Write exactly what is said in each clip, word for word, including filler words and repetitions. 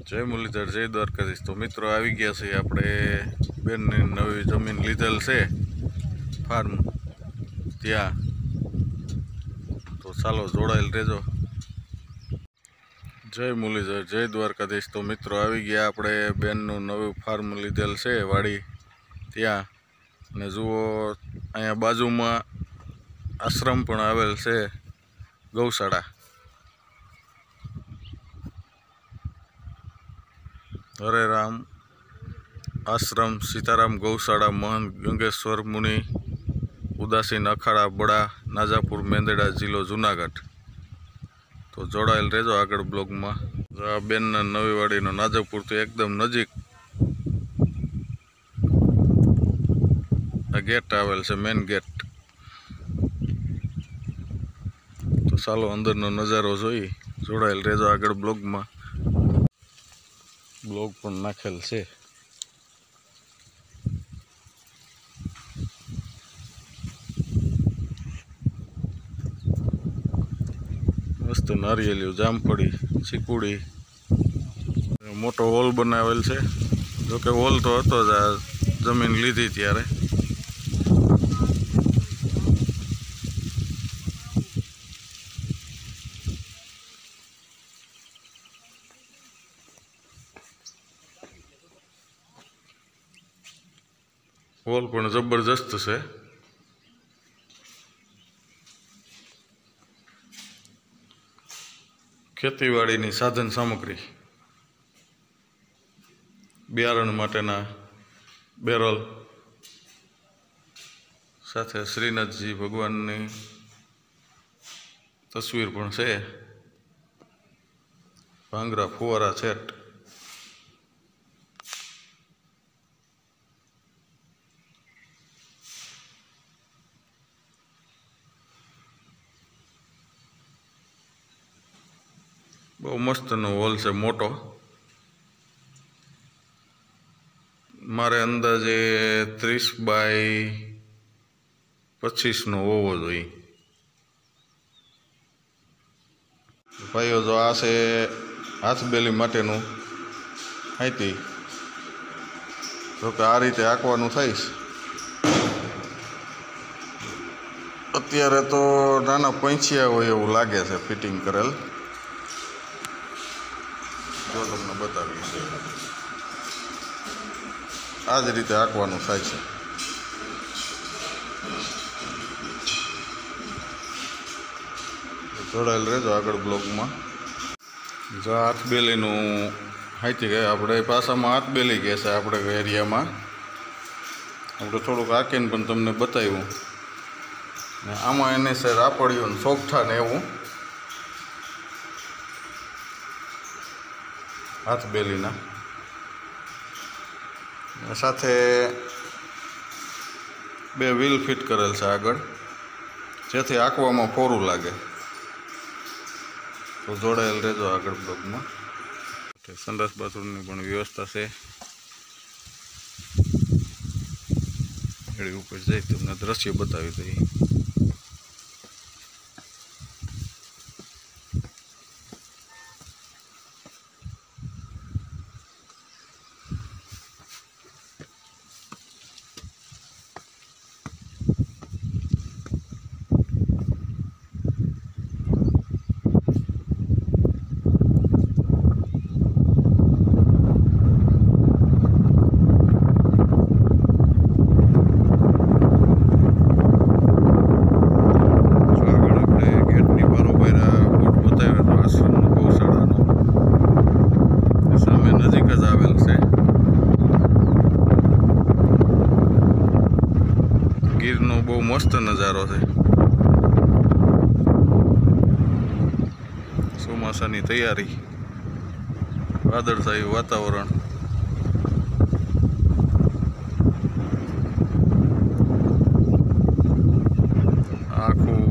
जय मुरलीधर, जय द्वारकाधीश। तो मित्रों આવી ગયા છે આપણે બેનની નવી જમીન લીધેલ છે ફાર્મ ત્યાં, તો ચાલો જોડાયેલ રહેજો। જય મુરલીધર, જય દ્વારકાધીશ। તો મિત્રો આવી ગયા આપણે બેનનું નવું ફાર્મ લીધેલ છે વાડી ત્યાં, અને જુઓ અહીંયા બાજુમાં આશ્રમ પણ આવેલ છે, ગૌશાળા। हरे राम आश्रम सीताराम गौशाला महंत गंगेश्वर मुनि उदासीन अखाड़ा बड़ा नाजापुर मेंदड़ा जिलो जूनागढ़। तो जोड़ाયેલ રહેજો આગળ બ્લોગમાં। આ બેનના નવી વાડીનો નાજાપુર તો એકદમ નજીક આ ગેટ આવેલ છે, મેન ગેટ। તો ચાલો અંદરનો નજારો જોઈ, જોડાયેલ રહેજો આગળ બ્લોગમાં। બ્લોગ પણ નાખેલ છે। મસ્ત નારિયેળિયું, જામફળી, ચીકુડી, મોટો હોલ બનાવેલ છે। જોકે હોલ તો હતો જ આ જમીન લીધી ત્યારે। હોલ પણ જબરજસ્ત છે। ખેતીવાડીની સાધન સામગ્રી, બિયારણ માટેના બેરલ, સાથે શ્રીનાથજી ભગવાનની તસવીર પણ છે। ભાંગરા ફુવારા સેટ, બહુ મસ્તનો હોલ છે, મોટો। મારે અંદાજે ત્રીસ બાય પચીસનો હોવો જોઈએ। ભાઈઓ, જો આ છે હાથબેલી માટેનું હાઈતી। જોકે આ રીતે આંકવાનું થાય છે। અત્યારે તો નાના પંછિયા હોય એવું લાગે છે ફિટિંગ કરેલ। જો તમને બતાવી છે, આ જ રીતે આંકવાનું થાય છે। જોડાયેલ રહેજો આગળ બ્લોગમાં। જો હાથબેલીનું હાઈથી ગયા, આપણે પાસામાં હાથબેલી કહે છે આપણે એરિયામાં। આપણે થોડુંક આંકીને પણ તમને બતાવ્યું, ને આમાં એને છે રાપડિયું ને સોગઠા ને એવું હાથબેલીના, સાથે બે વ્હીલ ફિટ કરેલ છે આગળ, જેથી આંકવામાં ફોરું લાગે। તો જોડાયેલ રહેજો આગળ બ્લોગમાં। સંડાસ બાથરૂમની પણ વ્યવસ્થા છે। એડી ઉપર જઈ તમને દ્રશ્ય બતાવી દઈએ। ગીરનો બહુ મસ્ત નજારો છે। ચોમાસાની તૈયારી, વાદળછાયું વાતાવરણ, આખું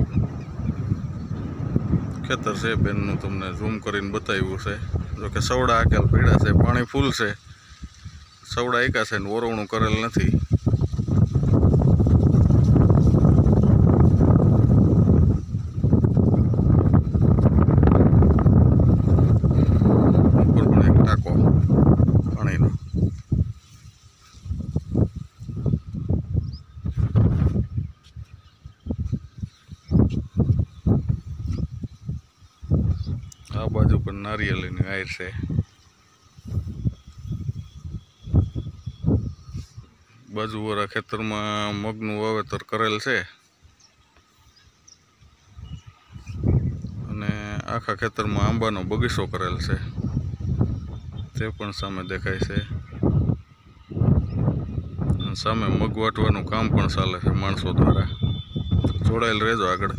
ખેતર છે બેનનું તમને ઝૂમ કરીને બતાવ્યું છે। જોકે સવડા આકેલ પડ્યા છે, પાણી ફૂલ છે, સવડા એકા છે ને ઓરવણું કરેલ નથી। ઉપર પણ એક ટાંકો। आ बाजू पर नारिયેળીની આયર છે। बाजूवाળા ખેતરમાં મગનું વાવેતર કરેલ છે અને આખા ખેતરમાં આંબાનો બગીચો કરેલ છે, તે પણ સામે દેખાય છે। સામે મગ વાટવાનું કામ પણ ચાલે છે માણસો દ્વારા। જોડાયેલ રહેજો આગળ।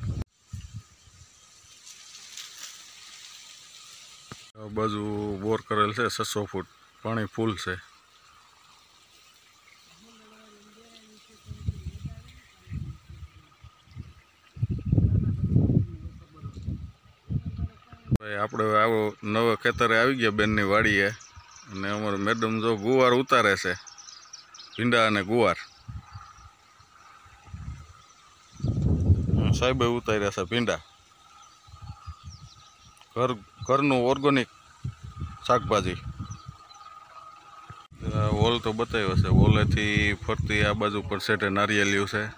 આ બાજુ બોર કરેલ છે છસો ફૂટ, પાણી ફૂલ છે। આપણે આવો નવા ખેતરે આવી ગયા બેનની વાડીએ અને અમારે મેડમ જો ગુવાર ઉતારે છે, ભીંડા અને ગુવાર। સાહેબે ઉતાર્યા છે ભીંડા, ઘર ઘરનું ઓર્ગેનિક શાકભાજી। વોલ તો બતાવ્યો છે, વોલેથી ફરતી આ બાજુ પર સેટે નારિયેળિયું છે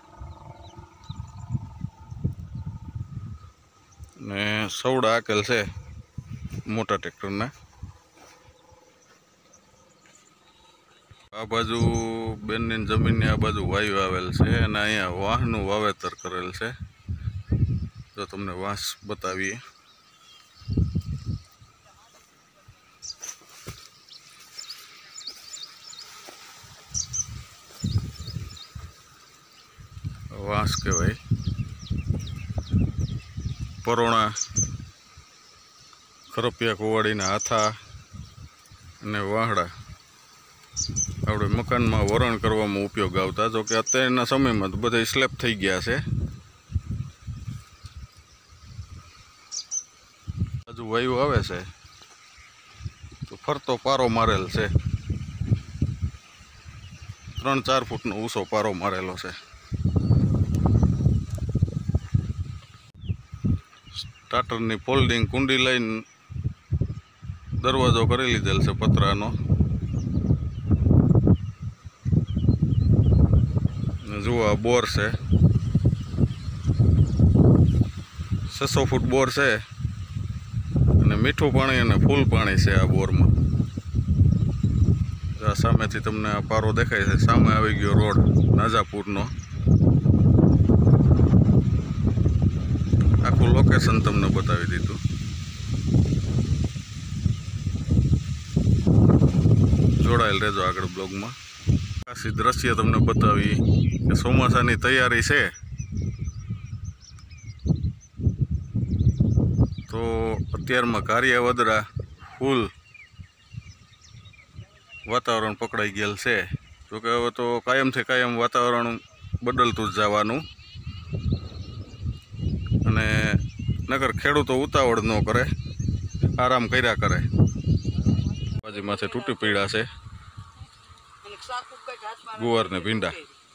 ને સવડા આકેલ છે મોટા ટ્રેક્ટરના। આ બાજુ બેનની જમીનની આ બાજુ વાયુ આવેલ છે અને અહીંયા વાંસનું વાવેતર કરેલ છે। જો તમને વાંસ બતાવીએ, વાંસ કહેવાય। પરોણા, ખરપિયા કુવાડીના હાથા અને વાહડા આપણે મકાનમાં વરણ કરવામાં ઉપયોગ આવતા। જો કે અત્યારના સમયમાં તો બધા સ્લેબ થઈ ગયા છે। બાજુ વાયુ આવે છે તો ફરતો પારો મારેલ છે, ત્રણ ચાર ફૂટનો ઊંચો પારો મારેલો છે। સ્ટાર્ટરની ફોલ્ડિંગ કુંડી લઈને દરવાજો કરી લીધેલ છે પતરાનો। જુઓ આ બોર છે, છસો ફૂટ બોર છે અને મીઠું પાણી અને ફૂલ પાણી છે આ બોરમાં। આ સામેથી તમને આ પારો દેખાય છે, સામે આવી ગયો રોડ નાજાપુરનો। આખું લોકેશન તમને બતાવી દીધું। જોડાયેલ રહેજો આગળ બ્લોગમાં। આકાશી દ્રશ્ય તમને બતાવી કે ચોમાસાની તૈયારી છે તો અત્યારમાં કારિયાવદરા ફૂલ વાતાવરણ પકડાઈ ગયેલ છે। જોકે હવે તો કાયમથી કાયમ વાતાવરણ બદલતું જ જવાનું અને નગર ખેડૂતો ઉતાવળ ન કરે, આરામ કર્યા કરે। બાજુમાંથી તૂટી પડ્યા છે ગુવાર ને ભીંડા।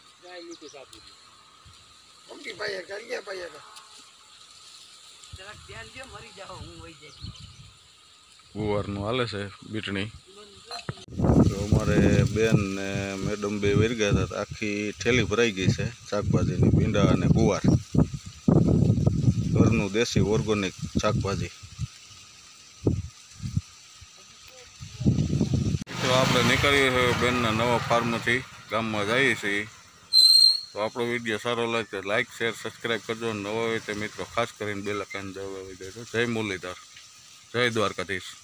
ગુવારનું હાલે છે બીટણી। તો અમારે બેન ને મેડમ બે વેરી ગયા હતા, આખી થેલી ભરાઈ ગઈ છે શાકભાજીની, ભીંડા અને ગુવાર, ઘરનું દેશી ઓર્ગેનિક શાકભાજી। તો આપણે નીકળીએ છીએ બેનના નવા ફાર્મથી, ગામમાં જઈએ છીએ। તો આપણો વિડીયો સારો લાગે તો લાઇક શેર સબસ્ક્રાઈબ કરજો। નવા હોય તે મિત્રો ખાસ કરીને બેલ આઇકન દબાવી દેજો। જય મુરલીધર, જય દ્વારકાધીશ।